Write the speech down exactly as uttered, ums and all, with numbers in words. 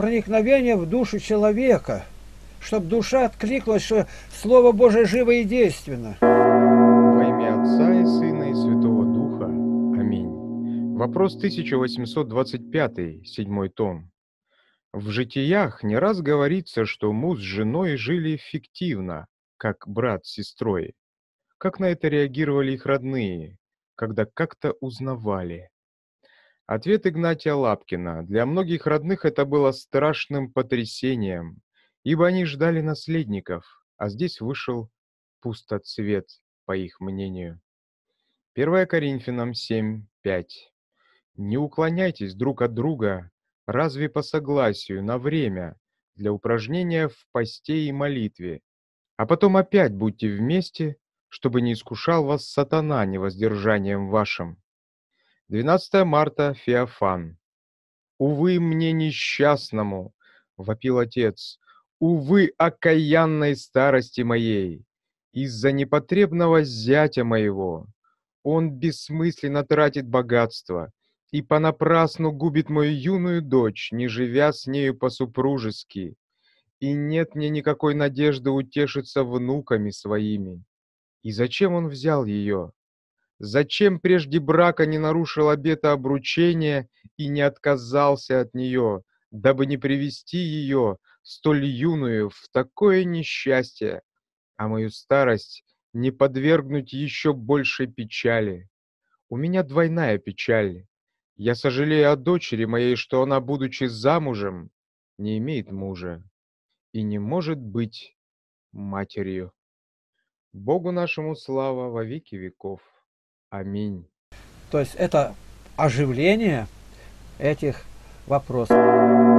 проникновение в душу человека, чтобы душа откликнулась, что Слово Божие живо и действенно. Во имя Отца и Сына и Святого Духа. Аминь. Вопрос тысяча восемьсот двадцать пять, седьмой том. В житиях не раз говорится, что муж с женой жили фиктивно, как брат с сестрой. Как на это реагировали их родные, когда как-то узнавали? Ответ Игнатия Лапкина: для многих родных это было страшным потрясением, ибо они ждали наследников, а здесь вышел пустоцвет, по их мнению. первое Коринфянам семь, пять. Не уклоняйтесь друг от друга, разве по согласию, на время, для упражнения в посте и молитве, а потом опять будьте вместе, чтобы не искушал вас сатана невоздержанием вашим. двенадцатое марта, Феофан. «Увы мне несчастному!» — вопил отец. «Увы окаянной старости моей! Из-за непотребного зятя моего! Он бессмысленно тратит богатство и понапрасну губит мою юную дочь, не живя с нею по-супружески, и нет мне никакой надежды утешиться внуками своими. И зачем он взял ее? Зачем прежде брака не нарушил обета обручения и не отказался от нее, дабы не привести ее, столь юную, в такое несчастье, а мою старость не подвергнуть еще большей печали? У меня двойная печаль. Я сожалею о дочери моей, что она, будучи замужем, не имеет мужа и не может быть матерью. Богу нашему слава во веки веков. Аминь. То есть это оживление этих вопросов.